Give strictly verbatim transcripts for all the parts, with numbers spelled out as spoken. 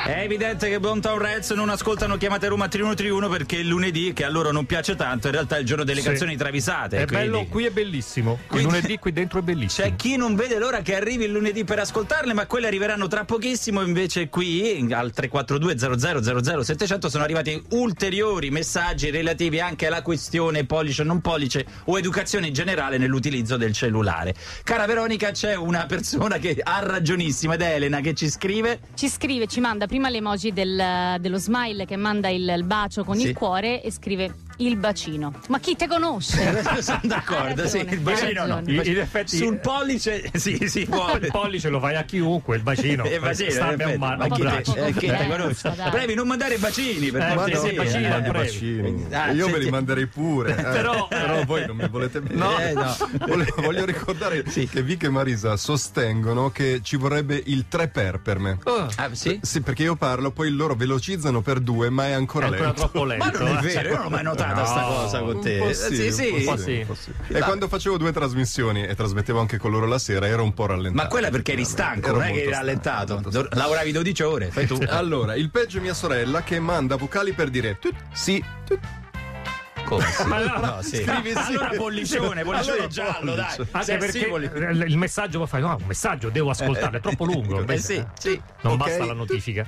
È evidente che Boomtown Rats non ascoltano Chiamate Roma tre uno tre uno perché il lunedì, che a loro non piace tanto, in realtà è il giorno delle sì. canzoni travisate. È quindi... bello, qui è bellissimo. Quindi... Il lunedì qui dentro è bellissimo. C'è chi non vede l'ora che arrivi il lunedì per ascoltarle, ma quelle arriveranno tra pochissimo. Invece qui al tre quattro due zero zero zero zero settecento sono arrivati ulteriori messaggi relativi anche alla questione pollice o non pollice o educazione in generale nell'utilizzo del cellulare. Cara Veronica, c'è una persona che ha ragionissima ed è Elena che ci scrive. Ci scrive, ci manda prima l'emoji del, dello smile che manda il, il bacio con sì. il cuore e scrive il bacino. Ma chi te conosce? Sono d'accordo, sì, il bacino no. In, in effetti sul pollice sì, si può. Il pollice lo fai a chiunque, il bacino. Il bacino, sta in effetti, ma ma chi braccio. te, eh, chi te Eh, conosce? dai. Brevi, non mandare bacini per Eh, cortesia. sì, sì, bacini, eh, brevi. Bacini. Ah, Io senti- ve li manderei pure, eh. Però- però voi non mi volete bene. No, eh, no. Voglio, voglio ricordare Sì. che Vic e Marisa sostengono che ci vorrebbe il tre per per me. Oh, Ah, sì? Sì, perché io parlo, poi loro velocizzano per due, ma è ancora, è ancora lento. troppo lento. Ma non è eh. vero, io non l'ho mai notata No, sta cosa con Un te. po' sì, sì, sì. un po' sì. un po' sì. E quando facevo due trasmissioni e trasmettevo anche con loro la sera, ero un po' rallentato. Ma quella perché eri stanco, Ero non è che eri molto rallentato. stanco, molto stanco. Lavoravi dodici ore, fai tu. Allora, il peggio è mia sorella che manda vocali per dire tut, sì, tut. Come sì? Ma no, No, sì. Scrivi sì. Allora pollicione, pollicione Allora giallo, dai. pollice. Anche Se perché sì, polli- il il messaggio lo fai, no, un messaggio devo ascoltarlo, è troppo lungo. Eh Invece, sì, sì. non Ok. basta la notifica.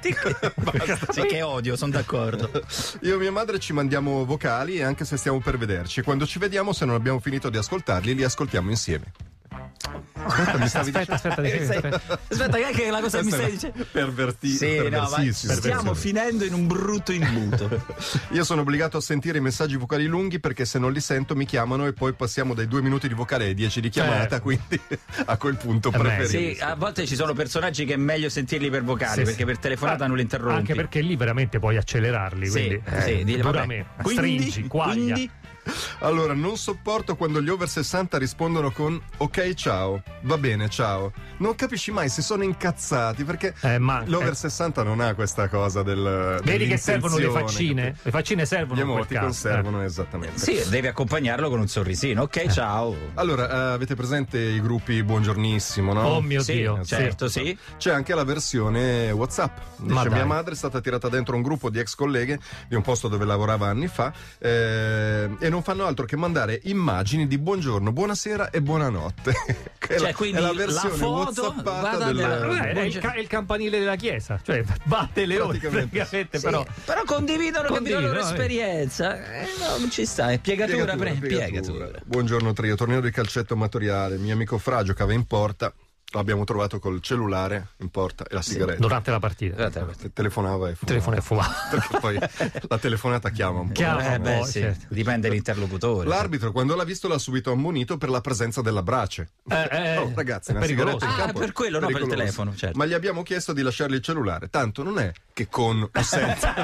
Sì, che odio, sono d'accordo. Io e mia madre ci mandiamo vocali e anche se stiamo per vederci. Quando ci vediamo, se non abbiamo finito di ascoltarli, li ascoltiamo insieme. Aspetta, mi stavi Aspetta, aspetta, aspetta, aspetta. Aspetta, che è che la cosa che mi stai dicendo? Perverti- Sì, no, ma perversissimo. stiamo finendo in un brutto imbuto. Io sono obbligato a sentire i messaggi vocali lunghi perché se non li sento mi chiamano e poi passiamo dai due minuti di vocale ai dieci di chiamata, Certo. quindi a quel punto Eh beh, preferisco. Sì, a volte ci sono personaggi che è meglio sentirli per vocali, Sì, perché sì. per telefonata Ah, non li interrompi. Anche perché lì veramente puoi accelerarli. Sì, Quindi, sì, dile, pure vabbè. a me. Quindi, Stringi, quaglia. quindi Allora, non sopporto quando gli over sessanta rispondono con ok ciao, va bene ciao. Non capisci mai se sono incazzati perché Eh, ma- l'over eh. sessanta non ha questa cosa del Vedi che servono le dell'intenzione, faccine? capito? Le faccine Gli servono in quel emoticon caso. servono esattamente. sì, devi accompagnarlo con un sorrisino. Ok, ciao. Allora, eh, avete presente i gruppi Buongiornissimo, no? Oh mio Sì, Dio. certo, sì. C'è anche la versione WhatsApp. Dice, Ma mia dai. madre è stata tirata dentro un gruppo di ex colleghe di un posto dove lavorava anni fa eh, e non fanno altro che mandare immagini di buongiorno, buonasera e buonanotte. Che è Cioè, la- quindi è la la versione foto, whatsappata guarda, del, della- Eh, è, il, Buongiorno. ca- è il campanile della chiesa, cioè batte le ore Praticamente praticamente, Sì, però però condividono, che Condividono, la loro eh. esperienza. Eh, no, non ci sta. È piegatura, pre- piegatura. Buongiorno Trio, torneo di calcetto amatoriale. Mio amico Fra giocava in porta. L'abbiamo trovato col cellulare in porta e la sigaretta. durante la partita. Guardate, Te- Telefonava e fumava. Telefono e fumava. Perché poi la telefonata chiama un po'. Chiama. Eh, beh, Oh, sì. certo. Dipende dall'interlocutore. L'arbitro, quando l'ha visto, l'ha subito ammonito per la presenza della brace. Eh, eh, Oh, ragazzi, è una pericoloso. sigaretta in Ah, campo per quello, no, per il pericoloso. telefono, certo. Ma gli abbiamo chiesto di lasciargli il cellulare. Tanto non è che con o senza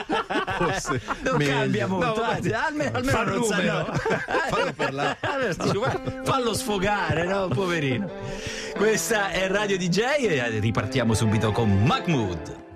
fosse non meglio. cambia molto, No, vabbè. anzi, almeno, almeno Fa non il sa, numero. no. Fallo parlare. Allora, dici, guarda, fallo sfogare, no, poverino. Questa è Radio D J e ripartiamo subito con Mahmood.